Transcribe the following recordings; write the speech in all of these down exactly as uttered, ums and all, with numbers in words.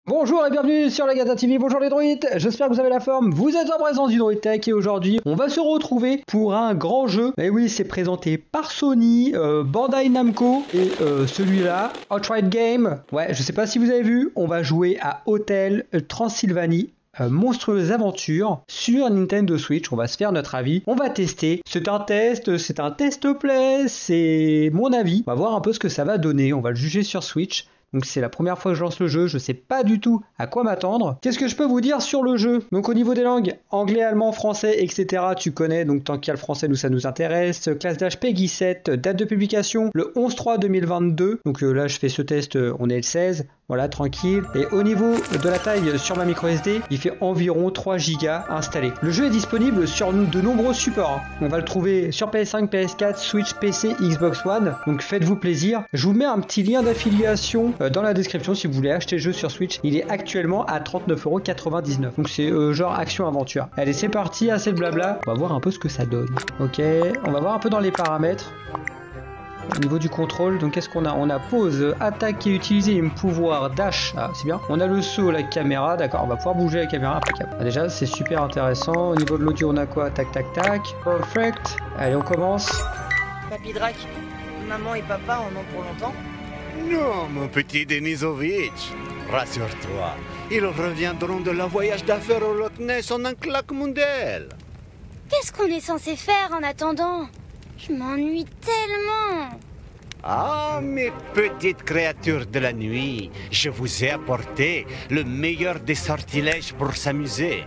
Bonjour et bienvenue sur la Gata T V, bonjour les droïdes, j'espère que vous avez la forme, vous êtes en présence du Droid Tech et aujourd'hui on va se retrouver pour un grand jeu. Et oui, c'est présenté par Sony, euh, Bandai Namco et euh, celui-là, Outright Game. Ouais, je sais pas si vous avez vu, on va jouer à Hotel Transylvanie. Euh, monstrueuse aventure sur Nintendo Switch. On va se faire notre avis, on va tester. C'est un test, c'est un test play, c'est mon avis. On va voir un peu ce que ça va donner, on va le juger sur Switch. Donc c'est la première fois que je lance le jeu, je sais pas du tout à quoi m'attendre. Qu'est-ce que je peux vous dire sur le jeu? Donc au niveau des langues, anglais, allemand, français, et cetera. Tu connais, donc tant qu'il y a le français, nous ça nous intéresse. Classe d'âge Peggy sept, date de publication le onze trois deux mille vingt-deux. Donc euh, là je fais ce test, euh, on est le seize. Voilà, tranquille. Et au niveau de la taille sur ma micro S D, il fait environ trois gigas installé. Le jeu est disponible sur de nombreux supports. On va le trouver sur P S cinq, P S quatre, Switch, P C, Xbox One. Donc faites-vous plaisir. Je vous mets un petit lien d'affiliation dans la description si vous voulez acheter le jeu sur Switch. Il est actuellement à trente-neuf euros quatre-vingt-dix-neuf. Donc c'est euh, genre action-aventure. Allez, c'est parti, assez de blabla. On va voir un peu ce que ça donne. Ok, on va voir un peu dans les paramètres. Au niveau du contrôle, donc qu'est-ce qu'on a? On a pause, attaque qui est utilisée, un pouvoir dash, ah c'est bien. On a le saut, la caméra, d'accord, on va pouvoir bouger la caméra, impeccable. Ah, déjà c'est super intéressant. Au niveau de l'audio on a quoi? Tac tac tac, perfect. Allez on commence. Papy Drac, maman et papa en ont pour longtemps? Non, mon petit Denisovitch, rassure-toi, ils reviendront de leur voyage d'affaires au Loch Ness en un claquement d'ailes. Qu'est-ce qu'on est censé faire en attendant? Je m'ennuie tellement. Ah, mes petites créatures de la nuit, je vous ai apporté le meilleur des sortilèges pour s'amuser.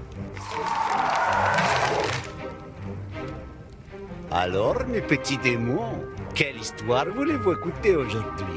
Alors, mes petits démons, quelle histoire voulez-vous écouter aujourd'hui?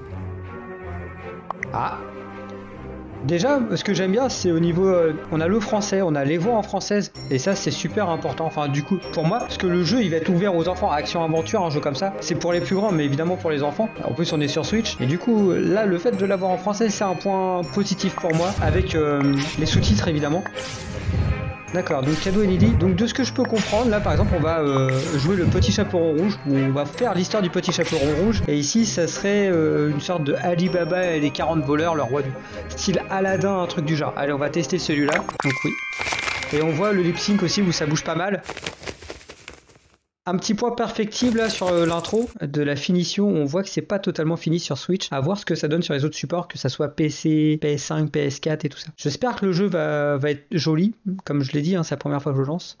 Ah, déjà, ce que j'aime bien, c'est au niveau... Euh, on a le français, on a les voix en française, et ça, c'est super important. Enfin, du coup, pour moi, parce que le jeu, il va être ouvert aux enfants. Action-aventure, un jeu comme ça, c'est pour les plus grands, mais évidemment pour les enfants. En plus, on est sur Switch. Et du coup, là, le fait de l'avoir en français, c'est un point positif pour moi, avec euh, les sous-titres, évidemment. D'accord, donc cadeau et Lily. Donc de ce que je peux comprendre, là par exemple on va euh, jouer le petit chaperon rouge, où on va faire l'histoire du petit chaperon rouge, et ici ça serait euh, une sorte de Ali Baba et les quarante voleurs, le roi du style Aladdin, un truc du genre. Allez, on va tester celui-là, donc oui. Et on voit le lip sync aussi où ça bouge pas mal. Un petit point perfectible là sur euh, l'intro de la finition, on voit que c'est pas totalement fini sur Switch. À voir ce que ça donne sur les autres supports, que ça soit P C, P S cinq, P S quatre et tout ça. J'espère que le jeu va, va être joli, comme je l'ai dit, hein, c'est la première fois que je le lance.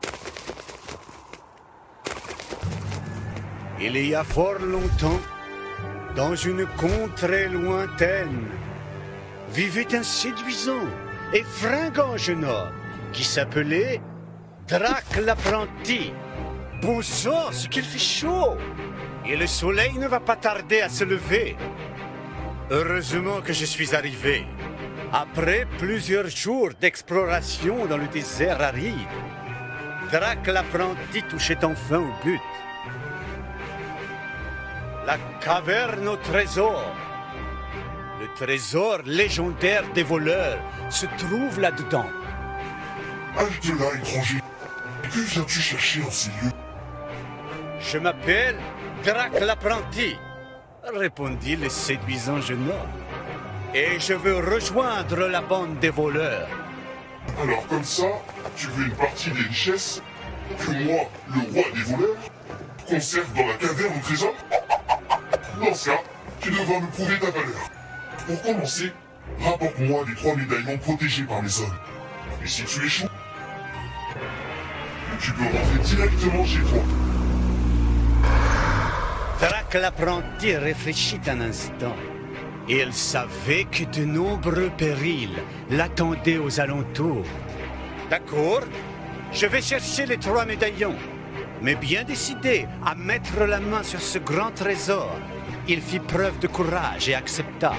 Il y a fort longtemps, dans une contrée lointaine, vivait un séduisant et fringant jeune homme qui s'appelait Drac l'apprenti. Bon sang, ce qu'il fait chaud! Et le soleil ne va pas tarder à se lever. Heureusement que je suis arrivé. Après plusieurs jours d'exploration dans le désert aride, Drac l'apprenti touchait enfin au but. La caverne au trésor. Le trésor légendaire des voleurs se trouve là-dedans. Halte là, étranger. Que viens-tu chercher en ces lieux? Je m'appelle Drac l'apprenti, répondit le séduisant jeune homme. Et je veux rejoindre la bande des voleurs. Alors comme ça, tu veux une partie des richesses que moi, le roi des voleurs, conserve dans la caverne au trésor? Dans ce cas, tu devras me prouver ta valeur. Pour commencer, rapporte-moi les trois médaillons protégés par mes hommes. Et si tu échoues, tu peux rentrer directement chez toi. Drac l'apprenti réfléchit un instant. Il savait que de nombreux périls l'attendaient aux alentours. D'accord, je vais chercher les trois médaillons. Mais bien décidé à mettre la main sur ce grand trésor, il fit preuve de courage et accepta.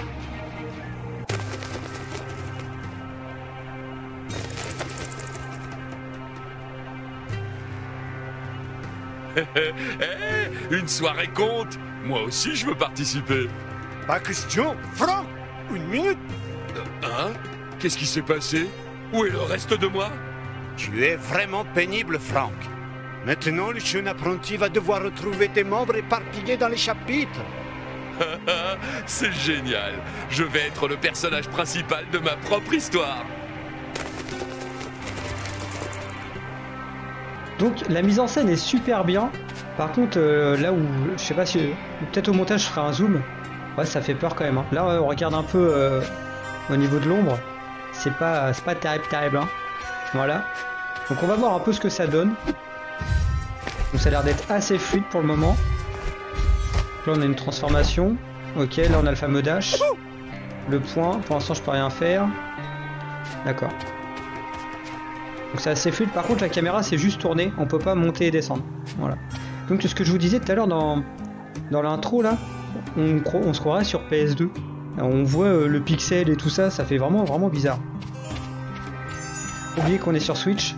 Eh, une soirée compte. Moi aussi, je veux participer. Pas question. Franck, une minute. Hein? Qu'est-ce qui s'est passé? Où est le reste de moi? Tu es vraiment pénible, Franck. Maintenant, le jeune apprenti va devoir retrouver tes membres éparpillés dans les chapitres. C'est génial. Je vais être le personnage principal de ma propre histoire. Donc la mise en scène est super bien. Par contre, euh, là où, je sais pas si, peut-être au montage je ferai un zoom. Ouais, ça fait peur quand même. Hein. Là, on regarde un peu euh, au niveau de l'ombre. C'est pas, c'est pas terrible, terrible. Hein. Voilà. Donc on va voir un peu ce que ça donne. Donc ça a l'air d'être assez fluide pour le moment. Là on a une transformation. Ok, là on a le fameux dash. Le point, pour l'instant je peux rien faire. D'accord. Donc c'est assez fluide. Par contre la caméra c'est juste tourner. On peut pas monter et descendre. Voilà. Donc ce que je vous disais tout à l'heure dans, dans l'intro là, on, on se croirait sur P S deux. Alors, on voit euh, le pixel et tout ça, ça fait vraiment vraiment bizarre. Oubliez qu'on est sur Switch.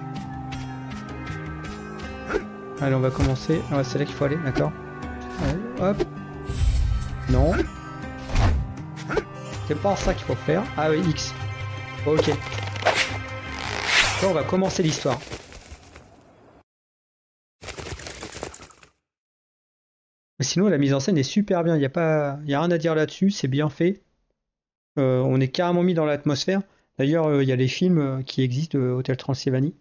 Allez, on va commencer. Ah, c'est là qu'il faut aller, d'accord. Hop. Non. C'est pas ça qu'il faut faire. Ah oui, X. Ok. Là, on va commencer l'histoire. Sinon, la mise en scène est super bien. Il n'y a pas, il y a rien à dire là-dessus. C'est bien fait. Euh, on est carrément mis dans l'atmosphère. D'ailleurs, euh, il y a les films euh, qui existent de Hôtel Transylvanie.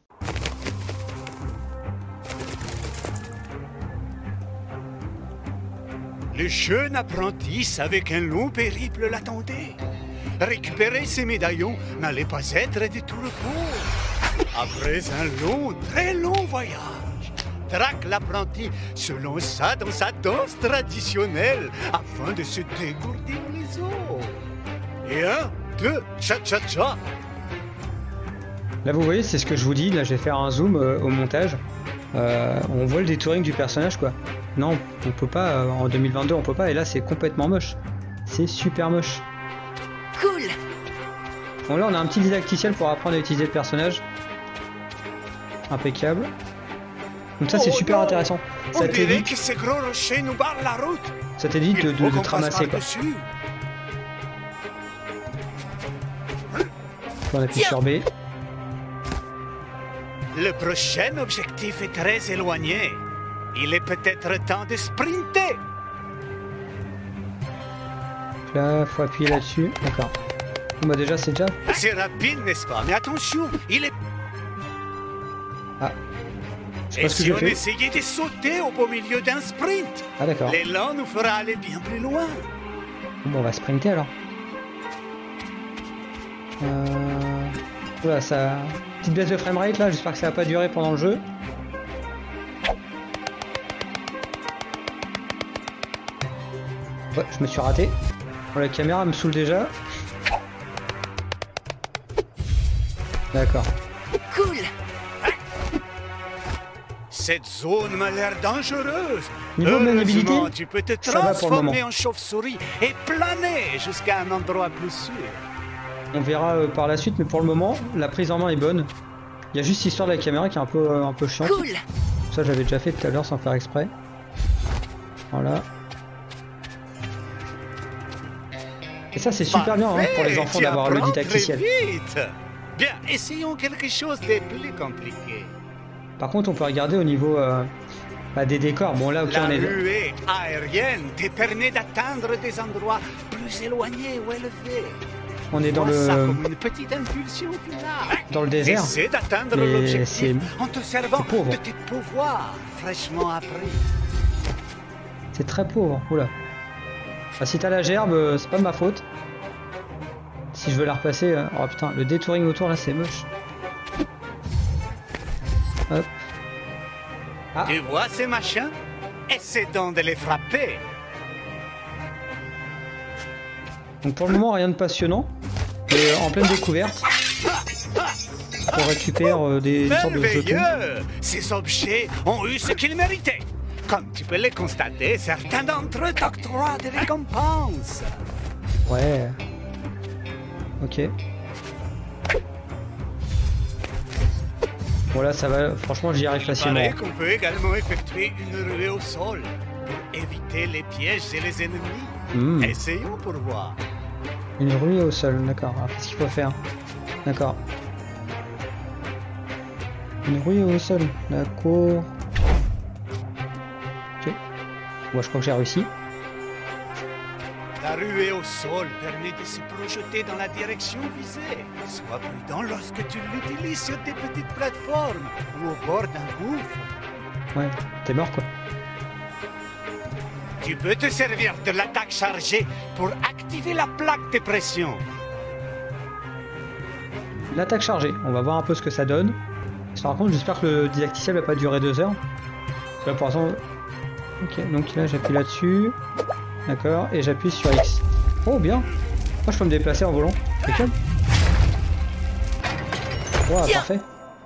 Le jeune apprenti savait qu'un long périple l'attendait. Récupérer ses médaillons n'allait pas être de tout repos. Après un long, très long voyage, Drac l'apprenti se lança dans sa danse traditionnelle afin de se dégourdir les os. Et un, deux, cha-cha-cha. Là, vous voyez, c'est ce que je vous dis. Là, je vais faire un zoom euh, au montage. Euh, on voit le détouring du personnage, quoi. Non, on peut pas, euh, en deux mille vingt-deux on peut pas, et là c'est complètement moche. C'est super moche. Cool. Bon là on a un petit didacticiel pour apprendre à utiliser le personnage. Impeccable. Donc ça c'est oh super non, intéressant. On Ça dirait t'évite, que ces gros rochers nous barrent la route. ça t'évite de, de, de te ramasser, quoi. Dessus. On appuie sur B. Le prochain objectif est très éloigné. Il est peut-être temps de sprinter. Là, faut appuyer là-dessus. D'accord. Bon bah déjà c'est déjà. C'est rapide, n'est-ce pas? Mais attention, il est... Ah. Je sais Et pas ce que si j'ai on fait. essayait de sauter au beau milieu d'un sprint? Ah d'accord. L'élan nous fera aller bien plus loin. Bon bah, on va sprinter alors. Euh... Voilà, ça... Petite baisse de framerate là, j'espère que ça va pas durer pendant le jeu. Ouais, je me suis raté. Bon, la caméra me saoule déjà. D'accord. Cool. Cette zone m'a l'air dangereuse. Niveau maniabilité, Heureusement, tu peux te ça va pour le transformer moment. en chauve-souris et planer jusqu'à un endroit plus sûr. On verra euh, par la suite, mais pour le moment, la prise en main est bonne. Il y a juste l'histoire de la caméra qui est un peu, euh, un peu chiante. Cool. Ça, j'avais déjà fait tout à l'heure sans faire exprès. Voilà. Et ça, c'est super bien hein, pour les Parfait, enfants tu d'avoir le apprends didacticiel. très vite. Bien, essayons quelque chose de plus compliqué. Par contre, on peut regarder au niveau euh, bah, des décors. Bon, là, ok, La on est. ruée aérienne te permet d'atteindre des endroits plus éloignés ou élevés. On est dans Vois ça le comme une petite impulsion finale. dans le désert. Essaie d'atteindre mais l'objectif c'est en te servant c'est pauvre. de tes pouvoirs fraîchement appris. C'est très pauvre. Oula. Ah, si t'as la gerbe, euh, c'est pas de ma faute. Si je veux la repasser, euh... oh putain, le détouring autour là, c'est moche. Hop. Ah. Tu vois ces machins? Essaie donc de les frapper. Donc pour le moment, rien de passionnant. Mais en pleine découverte. On récupère euh, des sortes de jetons. Merveilleux! Ces objets ont eu ce qu'ils méritaient. Comme tu peux le constater, certains d'entre eux t'octroient des récompenses. Ouais. Ok. Voilà, ça va. Franchement, j'y arrive Il facilement. paraît qu'on peut également effectuer une ruée au sol pour éviter les pièges et les ennemis. Hmm. Essayons pour voir. Une ruée au sol, d'accord. Alors, qu'est-ce qu'il faut faire? D'accord. Une ruée au sol, d'accord. Ok. Moi, je crois que j'ai réussi. La ruée au sol permet de se projeter dans la direction visée. Sois prudent lorsque tu l'utilises sur des petites plateformes ou au bord d'un gouffre. Ouais, t'es mort quoi. Tu peux te servir de l'attaque chargée pour activer la plaque de pression. L'attaque chargée, on va voir un peu ce que ça donne. Par contre, j'espère que le didacticiel va pas durer deux heures. Parce que là, pour l'instant... Ok, donc là, j'appuie là-dessus. D'accord, et j'appuie sur X. Oh, bien. Moi, je peux me déplacer en volant. Nickel. Wow, parfait.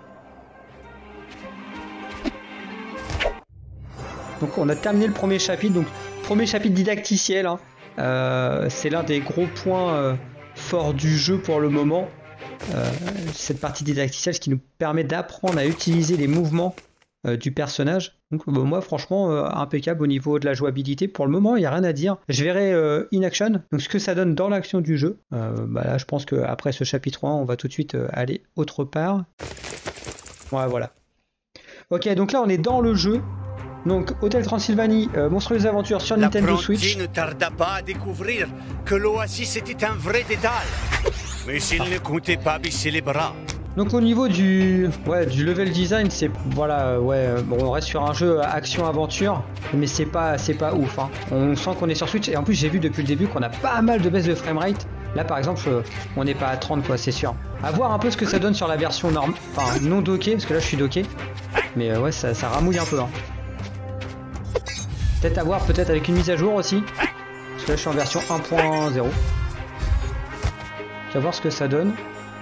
Donc, on a terminé le premier chapitre. Donc, premier chapitre didacticiel. Hein. Euh, C'est l'un des gros points euh, forts du jeu pour le moment. Euh, cette partie didacticielle, ce qui nous permet d'apprendre à utiliser les mouvements euh, du personnage. Donc bah, moi franchement euh, impeccable au niveau de la jouabilité. Pour le moment il n'y a rien à dire. Je verrai euh, in action, donc ce que ça donne dans l'action du jeu. Euh, bah là je pense qu'après ce chapitre un on va tout de suite euh, aller autre part. Ouais, voilà. Ok, donc là on est dans le jeu. Donc Hôtel Transylvanie, euh, monstrueuses aventures sur Nintendo Switch. Ne tarda pas à découvrir que l'oasis était un vrai dédale. Mais s'il ne comptait pas baisser les bras. Donc au niveau du, ouais, du level design, c'est voilà, ouais, bon, on reste sur un jeu action-aventure, mais c'est pas, c'est pas ouf. Hein. On sent qu'on est sur Switch et en plus j'ai vu depuis le début qu'on a pas mal de baisse de framerate. Là par exemple, on n'est pas à trente quoi, c'est sûr. À voir un peu ce que ça donne sur la version norme, enfin non dockée, parce que là je suis docké, mais euh, ouais, ça, ça ramouille un peu. Hein. Peut-être à voir, peut-être avec une mise à jour aussi, parce que là je suis en version un point zéro. On va voir ce que ça donne.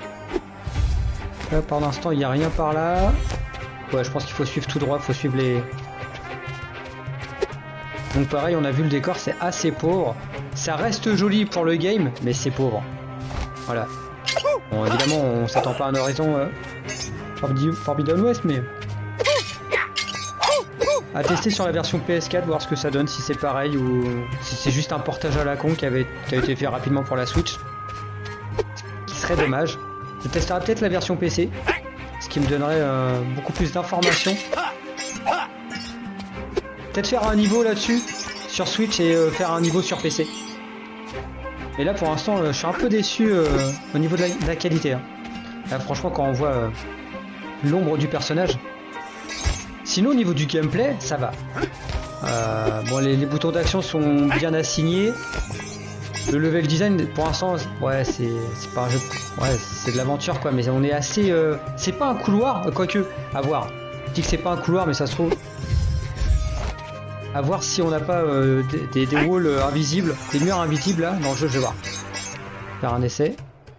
Là, par l'instant, il n'y a rien par là. Ouais, je pense qu'il faut suivre tout droit, il faut suivre les... Donc pareil, on a vu le décor, c'est assez pauvre. Ça reste joli pour le game, mais c'est pauvre. Voilà. Bon, évidemment, on s'attend pas à un horizon euh, Forbidden West, mais... À tester sur la version P S quatre, voir ce que ça donne, si c'est pareil ou si c'est juste un portage à la con qui, avait... qui a été fait rapidement pour la Switch. Très dommage. Je testerai peut-être la version P C, ce qui me donnerait euh, beaucoup plus d'informations. Peut-être faire un niveau là-dessus sur Switch et euh, faire un niveau sur P C. Et là pour l'instant euh, je suis un peu déçu euh, au niveau de la, de la qualité. Hein. Là franchement quand on voit euh, l'ombre du personnage. Sinon au niveau du gameplay ça va. Euh, bon les, les boutons d'action sont bien assignés. Le level design, pour l'instant, ouais, c'est pas un jeu, ouais, c'est de l'aventure quoi, mais on est assez, euh, c'est pas un couloir, quoique, à voir. Je dis que c'est pas un couloir, mais ça se trouve, à voir si on n'a pas euh, des, des, des walls invisibles, des murs invisibles là dans le jeu, je vais voir. Faire un essai.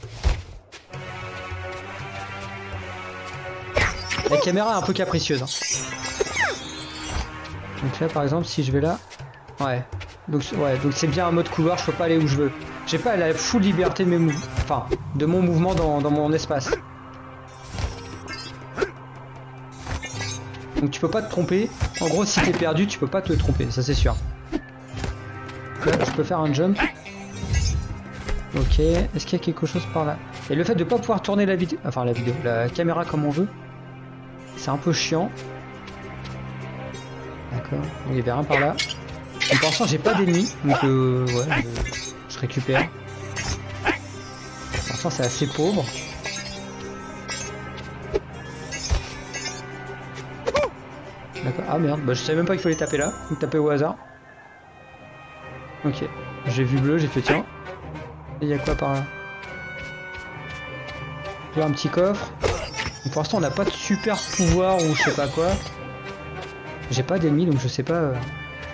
La caméra est un peu capricieuse. Hein. Donc là, par exemple, si je vais là, ouais. Donc ouais, donc c'est bien un mode couloir, je peux pas aller où je veux. J'ai pas la full liberté de mes mouvements, enfin, de mon mouvement dans, dans mon espace. Donc tu peux pas te tromper. En gros, si t'es perdu, tu peux pas te tromper, ça c'est sûr. Là, je peux faire un jump. Ok, est-ce qu'il y a quelque chose par là? Et le fait de pas pouvoir tourner la vidéo, enfin la vidéo, la caméra comme on veut, c'est un peu chiant. D'accord, il y avait rien par là. Et pour l'instant j'ai pas d'ennemis, donc euh, ouais, je, je récupère. Pour l'instant c'est assez pauvre. D'accord, ah merde, bah, je savais même pas qu'il fallait taper là, donc taper au hasard. Ok, j'ai vu bleu, j'ai fait tiens. Et il y a quoi par là? J'ai un petit coffre. Donc, pour l'instant on n'a pas de super pouvoir ou je sais pas quoi. J'ai pas d'ennemis donc je sais pas... Euh...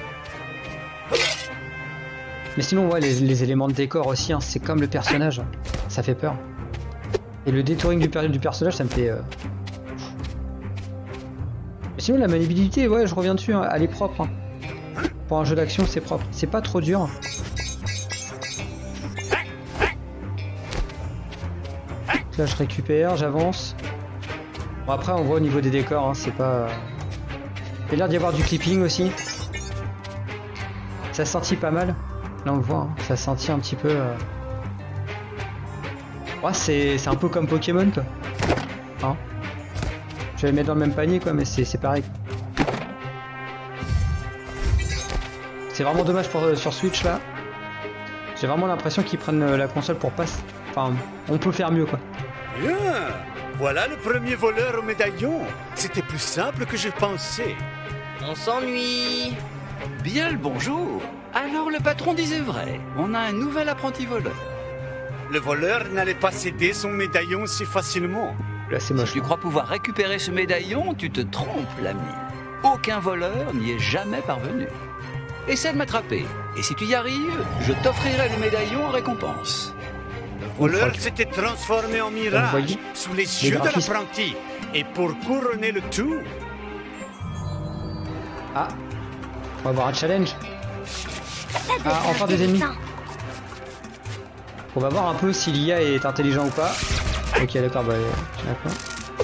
Mais sinon, ouais, les, les éléments de décor aussi, hein, c'est comme le personnage, ça fait peur. Et le détouring du, per du personnage, ça me fait... Euh... Mais sinon, la maniabilité, ouais, je reviens dessus, hein, elle est propre. Hein. Pour un jeu d'action, c'est propre. C'est pas trop dur. Là, je récupère, j'avance. Bon, après, on voit au niveau des décors, hein, c'est pas... Il y a l'air d'y avoir du clipping aussi. Ça sentit pas mal. Là on le voit, hein, ça sentit un petit peu... Euh... Ouais, c'est un peu comme Pokémon quoi. Hein, je vais les mettre dans le même panier quoi, mais c'est pareil. C'est vraiment dommage pour, euh, sur Switch là. J'ai vraiment l'impression qu'ils prennent la console pour pas... Enfin, on peut faire mieux quoi. Bien. Voilà le premier voleur au médaillon. C'était plus simple que je pensais. On s'ennuie. Bien le bonjour. Alors le patron disait vrai. On a un nouvel apprenti voleur. Le voleur n'allait pas céder son médaillon si facilement. Là c'est Si moche. tu crois pouvoir récupérer ce médaillon, tu te trompes, l'ami. Aucun voleur n'y est jamais parvenu. Essaie de m'attraper. Et si tu y arrives, je t'offrirai le médaillon en récompense. Le voleur s'était transformé en mirage voyez sous les les yeux de graphismes. l'apprenti. Et pour couronner le tout, Ah, on va avoir un challenge. Ça devient Ah, enfin des ennemis. intéressant. On va voir un peu si l'I A est intelligent ou pas. Ok, d'accord, bah d'accord.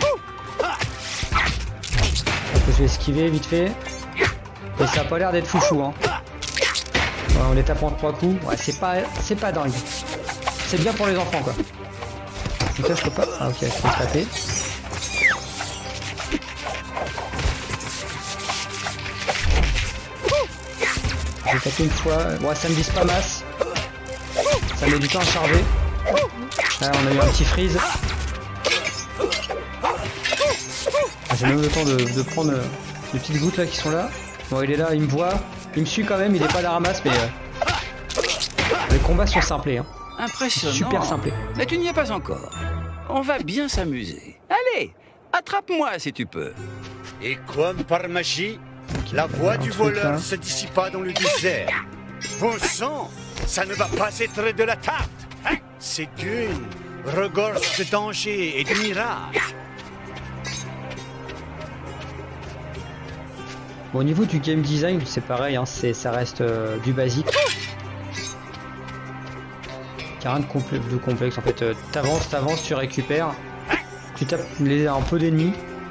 Je vais esquiver vite fait. Et ça a pas l'air d'être foufou, hein. Ouais, on les tape en trois coups. Ouais, c'est pas, c'est pas dingue. C'est bien pour les enfants, quoi. Donc là, je peux pas. Ah, ok, je peux se taper. Je vais taper une fois. Ouais, ça me vise pas masse. Ça met du temps à charger. Ah, on a eu un petit freeze. Ah, j'ai même le temps de, de prendre euh, les petites gouttes là qui sont là. Bon, il est là, il me voit. Il me suit quand même, il est pas à la ramasse, mais euh, les combats sont simplés. Hein. Impressionnant. Super simplé. Mais tu n'y es pas encore. On va bien s'amuser. Allez, attrape-moi si tu peux. et comme par magie, Ok, la il y a voix un du truc, voleur là. se dissipa dans le désert. Bon sang, ça ne va pas être de la tarte. Hein? C'est une regorge de danger et de mirages. Bon, au niveau du game design, c'est pareil, hein, c'est, ça reste euh, du basique. Il n'y a rien de, complé de complexe en fait. Euh, t'avances, t'avances, tu récupères. Tu tapes les, un peu d'ennemis.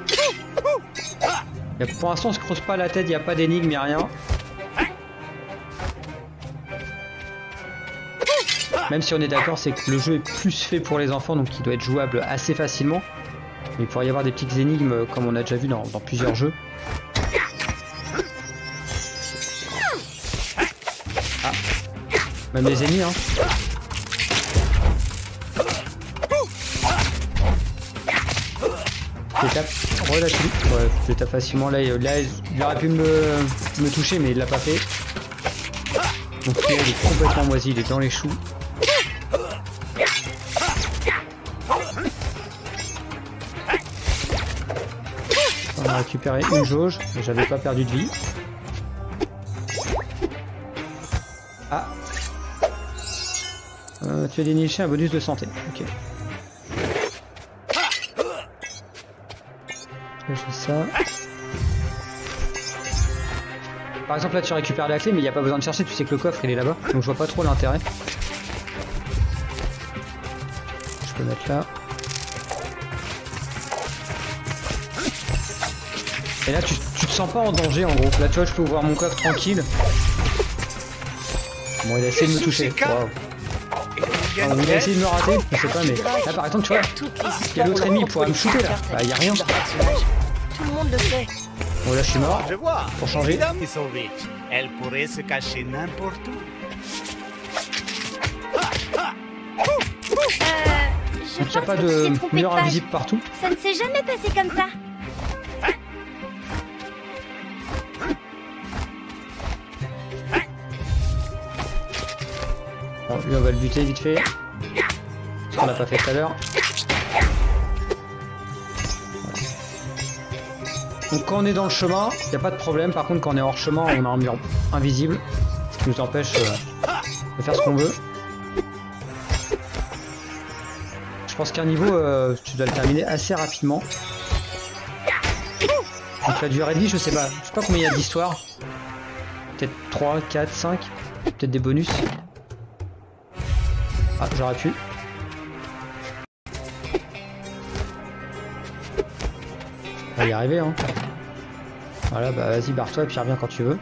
Y a- Pour l'instant, on se creuse pas la tête, il n'y a pas d'énigmes, ni rien. Même si on est d'accord, c'est que le jeu est plus fait pour les enfants, donc il doit être jouable assez facilement. Mais il pourrait y avoir des petites énigmes, comme on a déjà vu dans, dans plusieurs jeux. Ah. Même les ennemis, hein. Je les tape relativement. Ouais, je les tape facilement. Là, il- là, il aurait pu me, me toucher, mais il l'a pas fait. Donc lui, il est complètement moisi, il est dans les choux. On a récupéré une jauge, mais j'avais pas perdu de vie. Ah. Euh, tu as déniché un bonus de santé. Ok. Là, j'ai ça. Par exemple, là tu récupères la clé, mais il n'y a pas besoin de chercher, tu sais que le coffre il est là-bas. Donc je vois pas trop l'intérêt. Je peux mettre là. Et là tu, tu te sens pas en danger en gros. Là tu vois, je peux ouvrir mon coffre tranquille. Bon, il a essayé de me toucher. Wow. Ah, il a essayé de me rater, je sais pas, mais là par exemple, tu vois, il y a l'autre ennemi, il pourrait me shooter là. Bah, il y a rien. Tout le monde le fait. Bon, là je suis mort. Je vois. Pour changer. Madame Isovitch, elle pourrait se cacher n'importe où. Euh, je Donc il n'y a pense pas que tu de t'es trompé mur de page. invisible partout. Ça ne s'est jamais passé comme ça. Bon, lui on va le buter vite fait. Ce qu'on n'a pas fait tout à l'heure. Donc quand on est dans le chemin, il n'y a pas de problème. Par contre quand on est hors chemin, on a un mur invisible. Ce qui nous empêche euh, de faire ce qu'on veut. Je pense qu'un niveau, euh, tu dois le terminer assez rapidement. Donc la durée de vie, je sais pas. Je sais pas combien il y a d'histoires. Peut-être trois, quatre, cinq. Peut-être des bonus. Ah, j'aurais pu. On va y arriver, hein. Voilà, bah vas-y, barre-toi et puis reviens quand tu veux.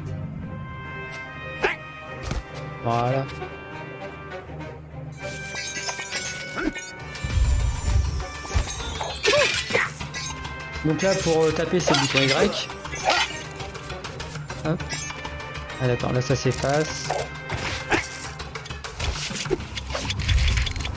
Voilà. Donc là, pour euh, taper, c'est le bouton Y. Hop. Ah d'accord, là ça s'efface.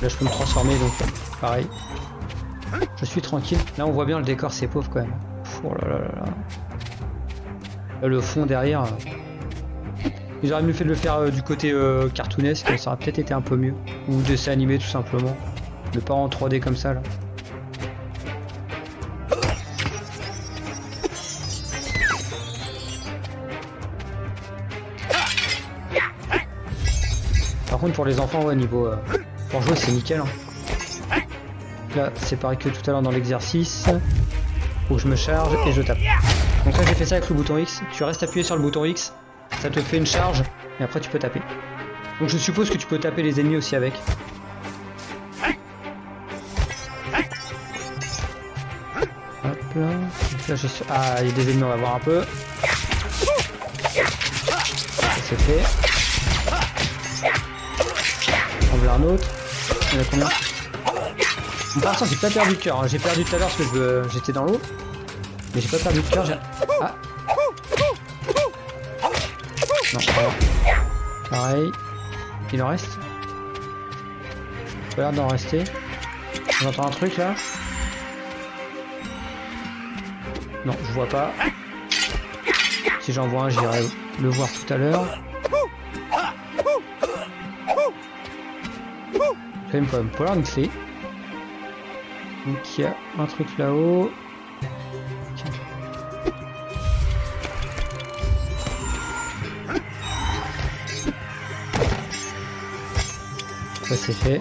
Là je peux me transformer donc pareil. Je suis tranquille. Là on voit bien le décor, c'est pauvre quand même. Oh là là là là. Là, le fond derrière. Ils auraient mieux fait de le faire euh, du côté euh, cartoonesque, ça aurait peut-être été un peu mieux. Ou dessin animé tout simplement. Mais pas en trois D comme ça là. Par contre pour les enfants, ouais, niveau euh, pour jouer c'est nickel. Hein. Là c'est pareil que tout à l'heure dans l'exercice. Faut que je me charge et je tape. Donc là j'ai fait ça avec le bouton X. Tu restes appuyé sur le bouton X, ça te fait une charge et après tu peux taper. Donc je suppose que tu peux taper les ennemis aussi avec. Hop là. Donc là je suis... Ah il y a des ennemis, on va voir un peu. Ça c'est fait. On veut un autre. Il y en a combien? Bon, pour l'instant j'ai pas perdu de cœur, hein. J'ai perdu tout à l'heure parce que je... j'étais dans l'eau. Mais j'ai pas perdu de cœur, j'ai... Ah. Non, voilà. Pareil. Il en reste. Pas l'air d'en rester. J'entends un truc là. Non, je vois pas. Si j'en vois un, j'irai le voir tout à l'heure. J'ai quand même pas l'air de clé. Donc il y a un truc là-haut. Ça c'est fait.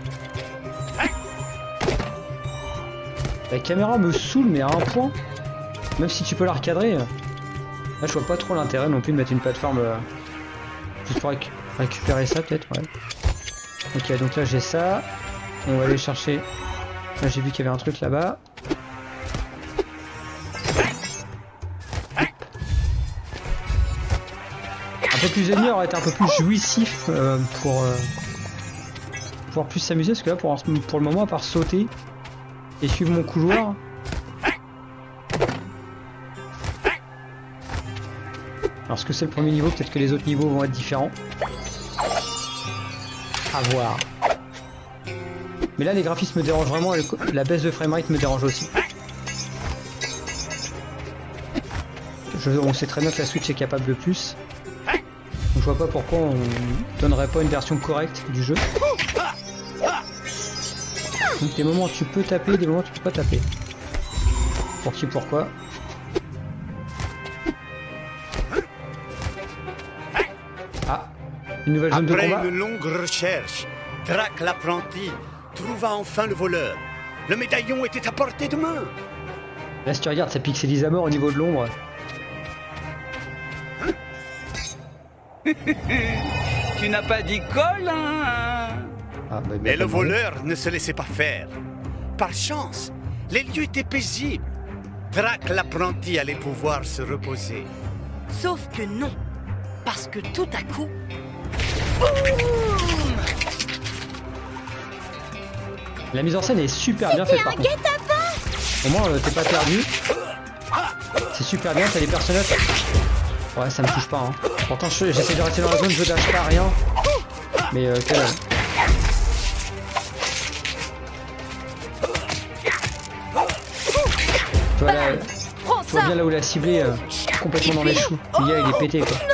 La caméra me saoule mais à un point. Même si tu peux la recadrer. Là je vois pas trop l'intérêt non plus de mettre une plateforme euh, juste pour réc récupérer ça peut-être, ouais. Ok donc là j'ai ça. On va aller chercher. Là j'ai vu qu'il y avait un truc là-bas. Un peu plus ennemi aurait été un peu plus jouissif euh, pour euh, pouvoir plus s'amuser, parce que là pour, pour le moment à part sauter et suivre mon couloir. Alors ce que c'est le premier niveau, peut-être que les autres niveaux vont être différents. À voir. Mais là les graphismes me dérangent vraiment et le, la baisse de framerate me dérange aussi. Je, on sait très bien que la Switch est capable de plus. Donc je vois pas pourquoi on donnerait pas une version correcte du jeu. Donc des moments où tu peux taper, des moments où tu peux pas taper. Pour qui, pourquoi? Ah, une nouvelle zone Après de combat. Après une longue recherche, Drac l'apprenti trouva enfin le voleur. Le médaillon était à portée de main. Là si tu regardes, ça pixelise à mort au niveau de l'ombre. Tu n'as pas dit Colin, hein? Ah, bah, Mais le voleur ne se laissait pas faire. Par chance, les lieux étaient paisibles. Drac l'apprenti allait pouvoir se reposer. Sauf que non. Parce que tout à coup... Boum! La mise en scène est super bien faite par contre. Au moins euh, t'es pas perdu. C'est super bien, t'as les personnages. Ouais ça me touche pas hein. Pourtant j'essaie de rester dans la zone, je lâche pas rien. Mais euh, quelle... Tu vois là, tu vois bien là où la ciblée euh, complètement dans les choux. Le gars il est pété quoi.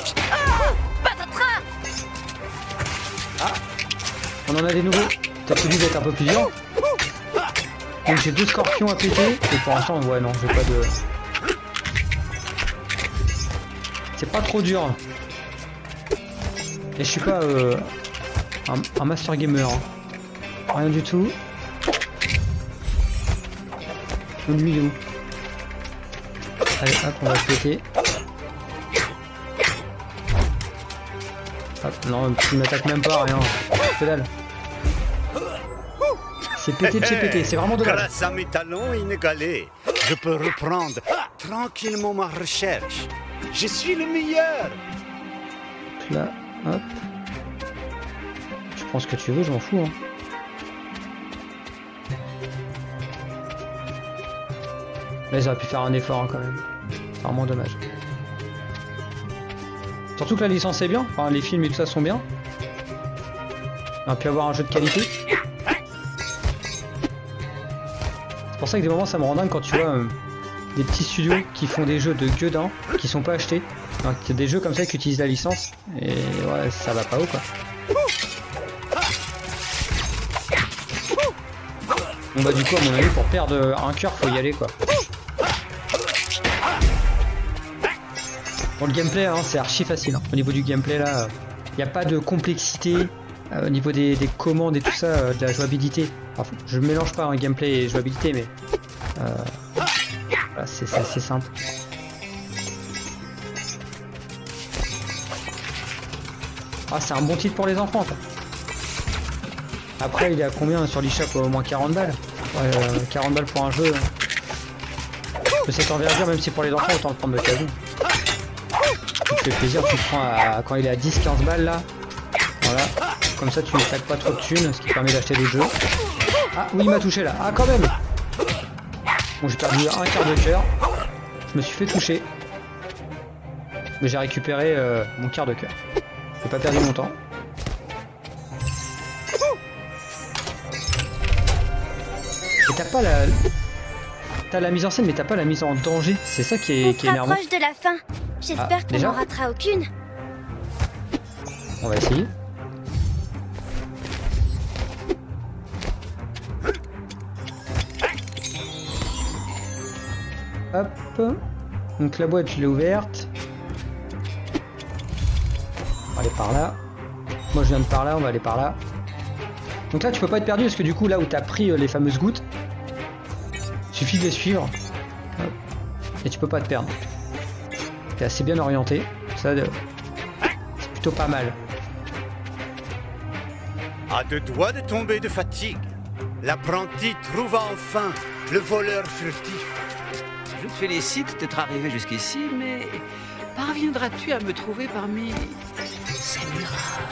Ah, on en a des nouveaux. Peut-être celui d'être un peu plus dur. Donc j'ai deux scorpions à péter. Et pour l'instant ouais non j'ai pas de... C'est pas trop dur. Et je suis pas euh, un, un master gamer. Hein. Rien du tout. Au milieu. Allez hop on va se péter. Hop, non tu m'attaques même pas, rien. Que dalle. C'est pété de chez pété, c'est vraiment dommage. Grâce à mes talents inégalés, je peux reprendre tranquillement ma recherche. Je suis le meilleur. Là, hop. Tu prends ce que tu veux, je m'en fous. Hein. Là, ils auraient pu faire un effort hein, quand même. C'est vraiment dommage. Surtout que la licence est bien. Enfin, les films et tout ça sont bien. On aurait pu avoir un jeu de qualité. pour ça que des moments ça me rend dingue quand tu vois euh, des petits studios qui font des jeux de gueudin qui sont pas achetés. Donc c'est des jeux comme ça qui utilisent la licence et ouais ça va pas haut quoi. Bon bah du coup à mon avis pour perdre un cœur faut y aller quoi. Pour le gameplay hein, c'est archi facile. Hein. Au niveau du gameplay là, il n'y a pas de complexité. Euh, au niveau des, des commandes et tout ça, euh, de la jouabilité. Enfin, je mélange pas un hein, gameplay et jouabilité mais euh, voilà, c'est assez simple. Ah c'est un bon titre pour les enfants quoi. Après il est à combien sur l'eShop? Au moins quarante balles. Ouais, euh, quarante balles pour un jeu. De cette envergure, même si pour les enfants autant le prendre de l'occasion. Ça te fait plaisir, tu le prends à, quand il est à dix quinze balles là. Voilà. Comme ça tu ne claques pas trop de thunes, ce qui permet d'acheter des jeux. Ah oui il m'a touché là. Ah quand même. Bon j'ai perdu un quart de cœur. Je me suis fait toucher. Mais j'ai récupéré euh, mon quart de cœur. J'ai pas perdu mon temps. Et t'as pas la... T'as la mise en scène mais t'as pas la mise en danger. C'est ça qui est, qui est énervant. On se rapproche de la fin. J'espère Ah, qu'on n'en ratera aucune. On va essayer. Hop. Donc la boîte je l'ai ouverte. On va aller par là. Moi je viens de par là, on va aller par là. Donc là tu peux pas être perdu parce que du coup là où t'as pris euh, les fameuses gouttes, suffit de les suivre. Hop. Et tu peux pas te perdre. T'es assez bien orienté. Ça de... c'est plutôt pas mal. À deux doigts de tomber de fatigue, l'apprenti trouva enfin le voleur furtif. Je te félicite d'être arrivé jusqu'ici, mais parviendras-tu à me trouver parmi ces murailles?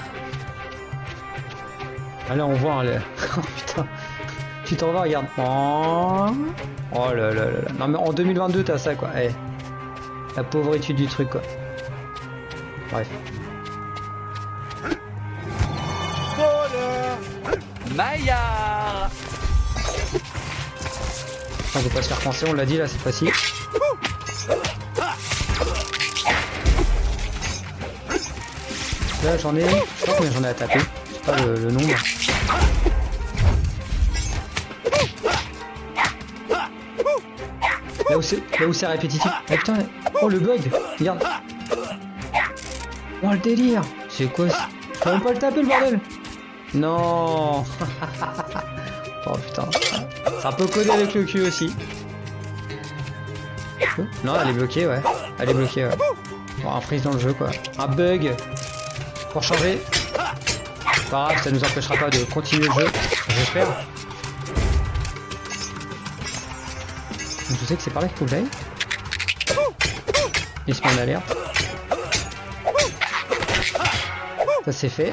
Ah là on voit hein, le... oh putain. Tu t'en vas, regarde. Oh, oh là là là là. Non mais en deux mille vingt-deux t'as ça quoi. Eh. La pauvreté du truc quoi. Bref. Maillard! On peut pas se faire penser, on l'a dit là cette fois-ci. Là j'en ai... Je sais pas combien j'en ai à taper. Je sais pas le, le nombre. Là où c'est là où c'est répétitif. Ah putain, oh le bug. Regarde. Oh le délire. C'est quoi? Je peux même pas le taper le bordel. Non. Oh putain. C'est un peu codé avec le cul aussi. Non, elle est bloquée, ouais. Elle est bloquée, ouais. Bon, un freeze dans le jeu, quoi. Un bug. Pour changer. Pas grave, ça nous empêchera pas de continuer le jeu. J'espère. Je sais que c'est par là qu'il faut que j'aille. Il se met en alerte. Ça c'est fait.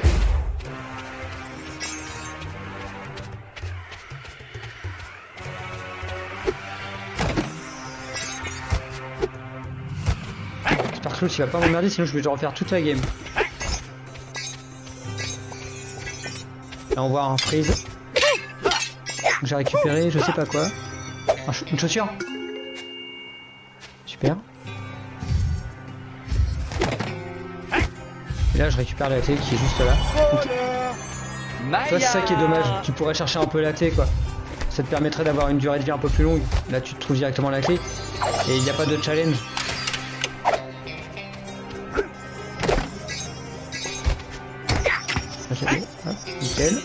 J'espère que l'autre il va pas m'emmerder sinon je vais refaire toute la game. Là on voit un freeze. J'ai récupéré je sais pas quoi. Une chaussure. Super. Et là je récupère la clé qui est juste là. Ça c'est ça qui est dommage. Tu pourrais chercher un peu la clé quoi. Ça te permettrait d'avoir une durée de vie un peu plus longue. Là tu te trouves directement la clé. Et il n'y a pas de challenge. Hop, nickel.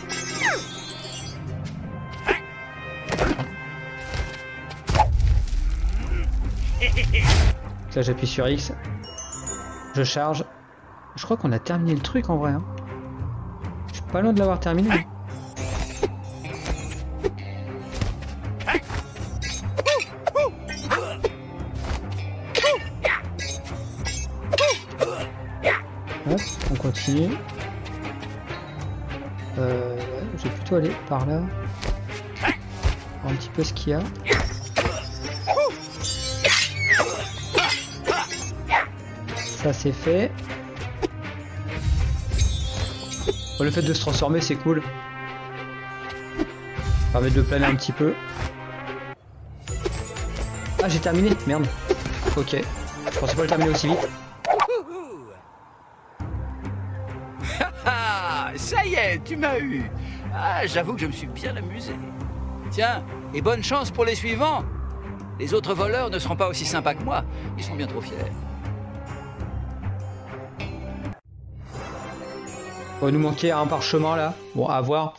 Là j'appuie sur X. Je charge. Je crois qu'on a terminé le truc en vrai. Hein. Je suis pas loin de l'avoir terminé. Hop, on continue. Euh, ouais, je vais plutôt aller par là. Voir un petit peu ce qu'il y a. Ça c'est fait. Bon, le fait de se transformer c'est cool. Ça permet de planer un petit peu. Ah, j'ai terminé, merde. Ok, je pensais pas le terminer aussi vite. Ah, ça y est, tu m'as eu. Ah, j'avoue que je me suis bien amusé. Tiens, et bonne chance pour les suivants. Les autres voleurs ne seront pas aussi sympas que moi. Ils sont bien trop fiers. Il va nous manquer un parchemin là. Bon, à voir.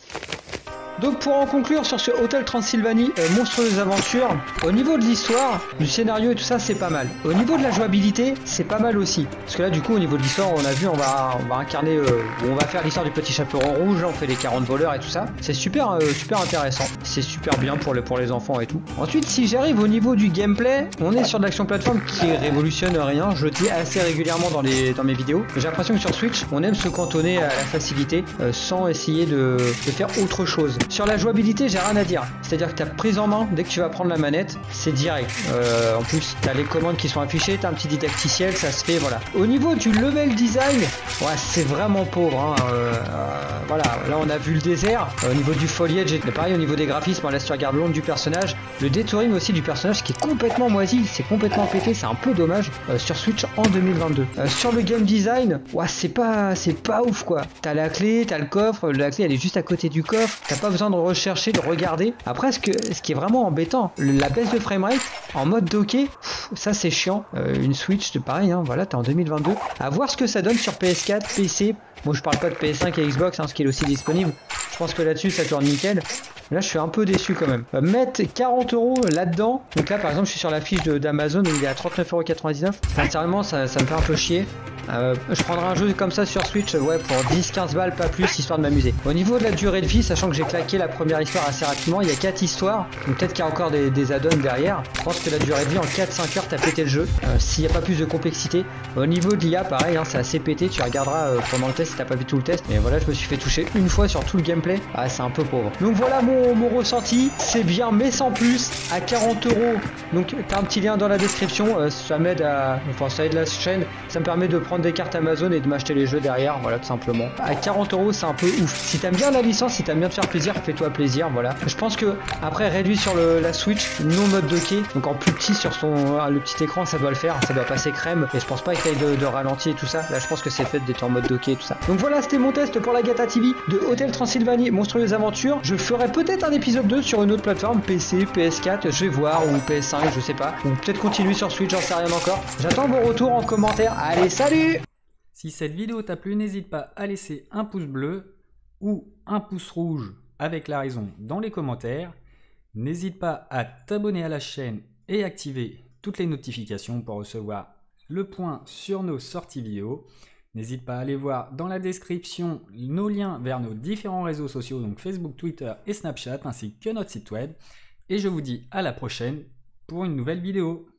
Donc pour en conclure sur ce Hôtel Transylvanie euh, monstrueuse aventure, au niveau de l'histoire, du scénario et tout ça c'est pas mal. Au niveau de la jouabilité, c'est pas mal aussi. Parce que là du coup au niveau de l'histoire, on a vu, on va, on va incarner, euh, on va faire l'histoire du petit chaperon rouge, là, on fait les quarante voleurs et tout ça. C'est super, euh, super intéressant. C'est super bien pour les, pour les enfants et tout. Ensuite si j'arrive au niveau du gameplay, on est sur de l'action plateforme qui révolutionne rien. Je le dis assez régulièrement dans, les, dans mes vidéos. J'ai l'impression que sur Switch, on aime se cantonner à la facilité euh, sans essayer de, de faire autre chose. Sur la jouabilité, j'ai rien à dire. C'est-à-dire que ta prise en main, dès que tu vas prendre la manette, c'est direct. Euh, en plus, tu as les commandes qui sont affichées, tu as un petit didacticiel, ça se fait, voilà. Au niveau du level design, ouais, c'est vraiment pauvre. Hein. Euh, euh, voilà, là on a vu le désert. Euh, au niveau du foliage, pareil au niveau des graphismes, là si tu regardes l'ombre du personnage, le détouring aussi du personnage qui est complètement moisi, c'est complètement pété, c'est un peu dommage euh, sur Switch en deux mille vingt-deux. Euh, sur le game design, ouais, c'est pas, c'est pas ouf quoi. T'as la clé, t'as le coffre, la clé elle est juste à côté du coffre, t'as pas besoin de rechercher, de regarder. Après, ce, que, ce qui est vraiment embêtant, la baisse de framerate en mode docké, pff, ça c'est chiant. Euh, une Switch, c'est pareil, hein, voilà, t'es en deux mille vingt-deux. À voir ce que ça donne sur P S quatre, P C. Moi, je parle pas de P S cinq et Xbox, hein, ce qui est aussi disponible. Je pense que là-dessus, ça tourne nickel. Là, je suis un peu déçu quand même. Euh, mettre quarante euros là-dedans. Donc là, par exemple, je suis sur la fiche d'Amazon, il est à trente-neuf euros quatre-vingt-dix-neuf. Sincèrement, ça, ça me fait un peu chier. Euh, je prendrai un jeu comme ça sur Switch, ouais, pour dix quinze balles, pas plus, histoire de m'amuser. Au niveau de la durée de vie, sachant que j'ai claqué la première histoire assez rapidement, il y a quatre histoires, donc peut-être qu'il y a encore des, des add-ons derrière. Je pense que la durée de vie en quatre cinq heures, t'as pété le jeu, euh, s'il n'y a pas plus de complexité. Au niveau de l'I A, pareil, hein, c'est assez pété, tu regarderas euh, pendant le test si t'as pas vu tout le test. Mais voilà, je me suis fait toucher une fois sur tout le gameplay, ah, c'est un peu pauvre. Donc voilà mon, mon ressenti, c'est bien, mais sans plus, à quarante euros. Donc t'as un petit lien dans la description, euh, ça m'aide à, enfin ça aide la chaîne, ça me permet de prendre des cartes Amazon et de m'acheter les jeux derrière, voilà tout simplement. À quarante euros c'est un peu ouf. Si t'aimes bien la licence, si t'aimes bien te faire plaisir, fais-toi plaisir, voilà. Je pense que après réduit sur le, la Switch, non mode docké, donc en plus petit sur son le petit écran, ça doit le faire, ça doit passer crème. Et je pense pas qu'il y ait de, de ralenti et tout ça. Là je pense que c'est fait d'être en mode docké et tout ça. Donc voilà, c'était mon test pour la Gata T V de Hôtel Transylvanie monstrueuse aventure. Je ferai peut-être un épisode deux sur une autre plateforme, P C, P S quatre, je vais voir, ou P S cinq, je sais pas. Ou peut-être continuer sur Switch, j'en sais rien encore. J'attends vos retours en commentaire. Allez, salut! Si cette vidéo t'a plu, n'hésite pas à laisser un pouce bleu ou un pouce rouge avec la raison dans les commentaires. N'hésite pas à t'abonner à la chaîne et activer toutes les notifications pour recevoir le point sur nos sorties vidéo. N'hésite pas à aller voir dans la description nos liens vers nos différents réseaux sociaux, donc Facebook, Twitter et Snapchat, ainsi que notre site web. Et je vous dis à la prochaine pour une nouvelle vidéo.